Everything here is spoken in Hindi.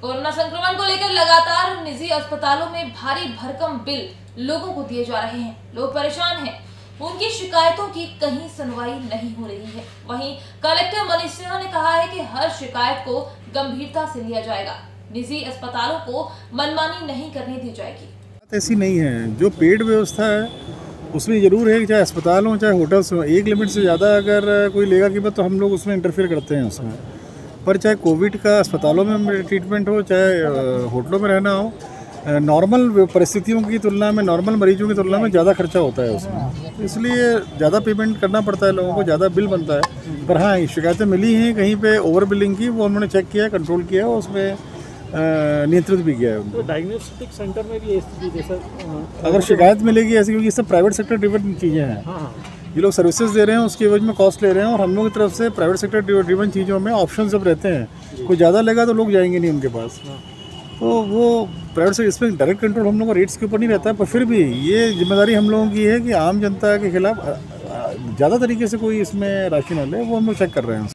कोरोना संक्रमण को लेकर लगातार निजी अस्पतालों में भारी भरकम बिल लोगों को दिए जा रहे हैं। लोग परेशान हैं, उनकी शिकायतों की कहीं सुनवाई नहीं हो रही है। वहीं कलेक्टर मनीष सिन्हा ने कहा है कि हर शिकायत को गंभीरता से लिया जाएगा। निजी अस्पतालों को मनमानी नहीं करने दी जाएगी। ऐसी नहीं है, जो पेड व्यवस्था है उसमें ज़रूर है कि चाहे अस्पताल हो चाहे होटल्स हो, एक लिमिट से ज़्यादा अगर कोई लेगा कीमत तो हम लोग उसमें इंटरफेयर करते हैं उसमें। पर चाहे कोविड का अस्पतालों में ट्रीटमेंट हो चाहे होटलों में रहना हो, नॉर्मल परिस्थितियों की तुलना में, नॉर्मल मरीजों की तुलना में ज़्यादा खर्चा होता है उसमें, इसलिए ज़्यादा पेमेंट करना पड़ता है लोगों को, ज़्यादा बिल बनता है। पर हाँ, शिकायतें मिली हैं कहीं पे ओवर बिलिंग की, वो उन्होंने चेक किया, कंट्रोल किया, उसमें नियंत्रित भी किया है। तो डायग्नोस्टिक सेंटर में भी ऐसी जैसा अगर शिकायत मिलेगी ऐसी, क्योंकि ये सब प्राइवेट सेक्टर ड्रिवन चीज़ें हैं, ये लोग सर्विसेज दे रहे हैं, उसकी एवज में कॉस्ट ले रहे हैं, और हम लोग की तरफ से प्राइवेट सेक्टर ड्रिवन चीज़ों में ऑप्शन जब रहते हैं, कोई ज़्यादा लेगा तो लोग जाएंगे नहीं उनके पास, तो वो प्राइवेट से इसमें डायरेक्ट कंट्रोल हम लोग का रेट्स के ऊपर नहीं रहता है। पर फिर भी ये जिम्मेदारी हम लोगों की है कि आम जनता के खिलाफ ज़्यादा तरीके से कोई इसमें राशि न ले, वो हम लोग चेक कर रहे हैं।